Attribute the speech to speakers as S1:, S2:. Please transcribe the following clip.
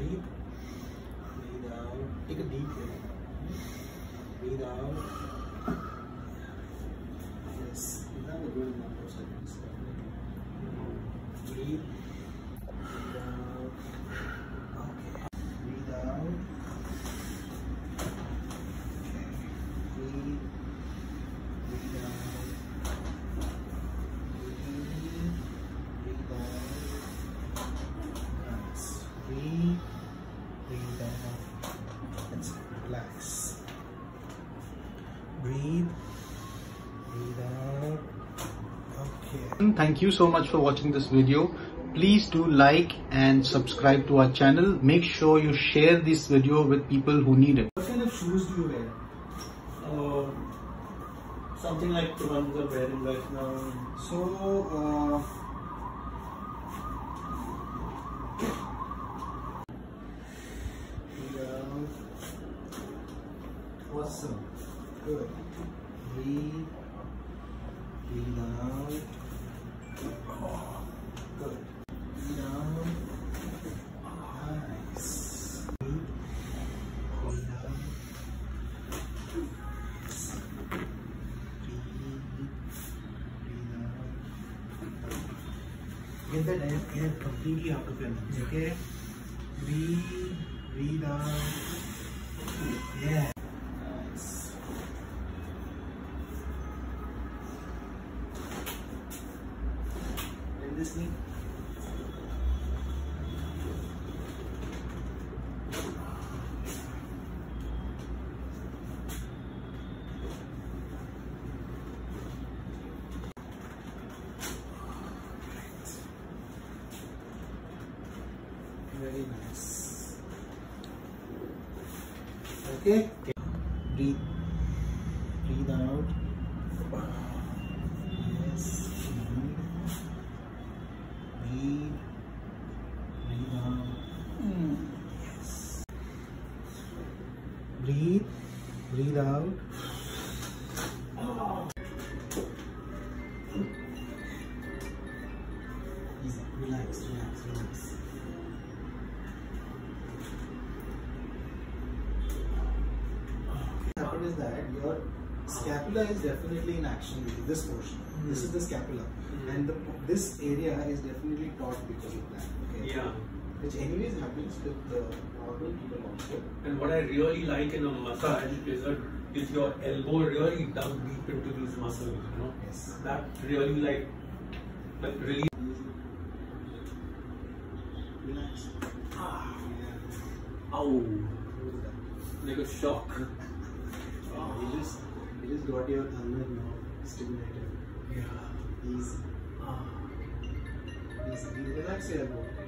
S1: Breathe. Breathe out. Take a deep breath. Breathe out. Yes. You have a good number of seconds. Breathe. Breathe out. Okay. Breathe out. Okay. Breathe. Breathe out. Breathe out. Nice. Breathe. Breathe out. That's it. Relax. Breathe. Breathe out. Okay.
S2: Thank you so much for watching this video. Please do like and subscribe to our channel. Make sure you share this video with people who need it.
S1: What kind of shoes do you wear? Something like the ones I'm wearing right now. So, awesome. Good. Breathe. Breathe out. Good. Breathe out. Nice. Breathe. Breathe out. Get that air completely out of your lungs, okay? Breathe, breathe out. Yeah. Nice. And this knee. Very nice. Okay. Breathe. Breathe out. Yes. Breathe. Breathe out. Yes. Breathe. Breathe out. Easy. Relax. Relax. Relax. Is that your scapula is definitely in action. This portion, this is the scapula, and this area is definitely taut because of that. Okay.
S3: Yeah.
S1: Which anyways happens with the normal people also.
S3: And what I really like in a massage is your elbow really dug deep into these muscles. You know.
S1: Yes.
S3: That really like really.
S1: Relax.
S3: Ow. Like a shock.
S1: You just got your ulnar nerve stimulated.
S3: Yeah.
S1: Easy. Easy. Relax your elbow.